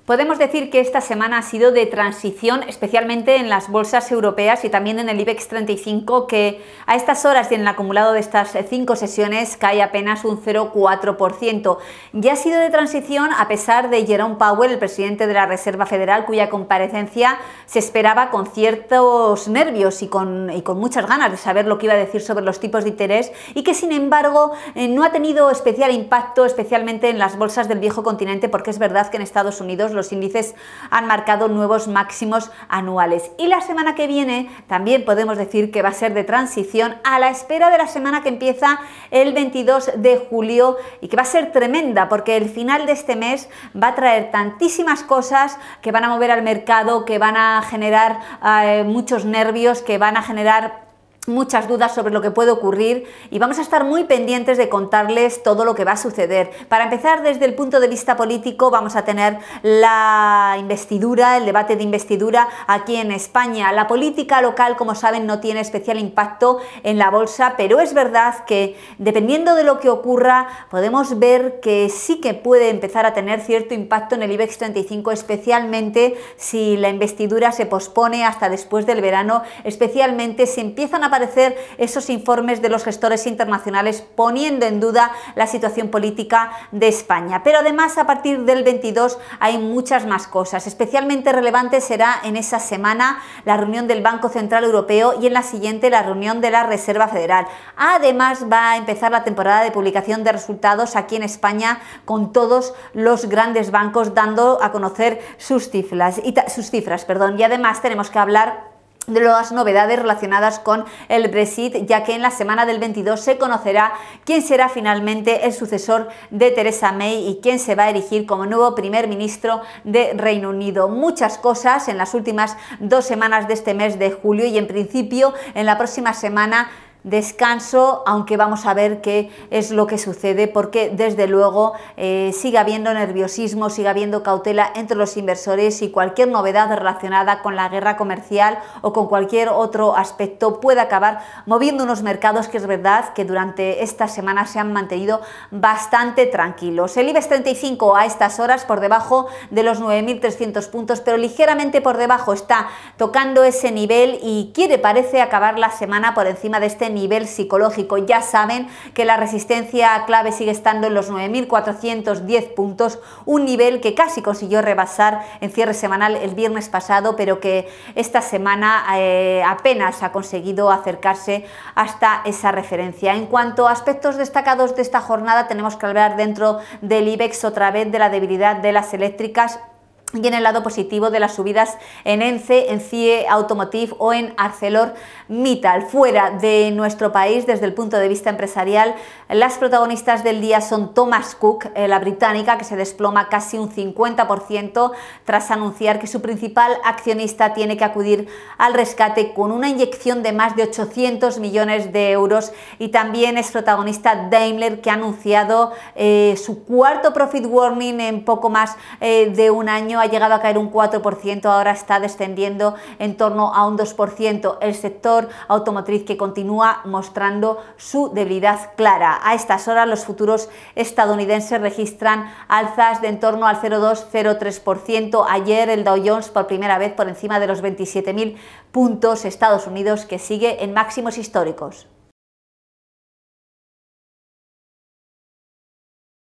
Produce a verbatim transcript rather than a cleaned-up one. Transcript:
Podemos decir que esta semana ha sido de transición, especialmente en las bolsas europeas y también en el IBEX treinta y cinco, que a estas horas y en el acumulado de estas cinco sesiones cae apenas un cero coma cuatro por ciento. Ya ha sido de transición a pesar de Jerome Powell, el presidente de la Reserva Federal, cuya comparecencia se esperaba con ciertos nervios y con, y con muchas ganas de saber lo que iba a decir sobre los tipos de interés, y que sin embargo eh, no ha tenido especial impacto, especialmente en las bolsas del viejo continente, porque es verdad que en Estados Unidos los índices han marcado nuevos máximos anuales. Y la semana que viene también podemos decir que va a ser de transición a la espera de la semana que empieza el veintidós de julio y que va a ser tremenda, porque el final de este mes va a traer tantísimas cosas que van a mover al mercado, que van a generar eh, muchos nervios, que van a generar muchas dudas sobre lo que puede ocurrir, y vamos a estar muy pendientes de contarles todo lo que va a suceder. Para empezar, desde el punto de vista político, vamos a tener la investidura, el debate de investidura aquí en España. La política local, como saben, no tiene especial impacto en la bolsa, pero es verdad que dependiendo de lo que ocurra, podemos ver que sí que puede empezar a tener cierto impacto en el IBEX treinta y cinco, especialmente si la investidura se pospone hasta después del verano, especialmente si empiezan a aparecer esos informes de los gestores internacionales poniendo en duda la situación política de España. Pero además, a partir del veintidós hay muchas más cosas. Especialmente relevante será en esa semana la reunión del Banco Central Europeo y en la siguiente la reunión de la Reserva Federal. Además, va a empezar la temporada de publicación de resultados aquí en España, con todos los grandes bancos dando a conocer sus cifras. Y sus cifras, perdón. Y además tenemos que hablar de las novedades relacionadas con el Brexit, ya que en la semana del veintidós se conocerá quién será finalmente el sucesor de Theresa May y quién se va a erigir como nuevo primer ministro de Reino Unido. Muchas cosas en las últimas dos semanas de este mes de julio, y en principio en la próxima semana descanso, aunque vamos a ver qué es lo que sucede, porque desde luego eh, sigue habiendo nerviosismo, sigue habiendo cautela entre los inversores, y cualquier novedad relacionada con la guerra comercial o con cualquier otro aspecto puede acabar moviendo unos mercados que es verdad que durante estas semanas se han mantenido bastante tranquilos. El IBEX treinta y cinco a estas horas por debajo de los nueve mil trescientos puntos, pero ligeramente por debajo, está tocando ese nivel y quiere, parece, acabar la semana por encima de este nivel psicológico. Ya saben que la resistencia clave sigue estando en los nueve mil cuatrocientos diez puntos, un nivel que casi consiguió rebasar en cierre semanal el viernes pasado, pero que esta semana eh, apenas ha conseguido acercarse hasta esa referencia. En cuanto a aspectos destacados de esta jornada, tenemos que hablar dentro del IBEX otra vez de la debilidad de las eléctricas, y en el lado positivo de las subidas en ENCE, en C I E Automotive o en ArcelorMittal. Fuera de nuestro país, desde el punto de vista empresarial, las protagonistas del día son Thomas Cook, eh, la británica, que se desploma casi un cincuenta por ciento tras anunciar que su principal accionista tiene que acudir al rescate con una inyección de más de ochocientos millones de euros. Y también es protagonista Daimler, que ha anunciado eh, su cuarto profit warning en poco más eh, de un año. Ha llegado a caer un cuatro por ciento, ahora está descendiendo en torno a un dos por ciento. El sector automotriz que continúa mostrando su debilidad clara. A estas horas los futuros estadounidenses registran alzas de en torno al cero coma dos a cero coma tres por ciento. Ayer el Dow Jones por primera vez por encima de los veintisiete mil puntos. Estados Unidos que sigue en máximos históricos.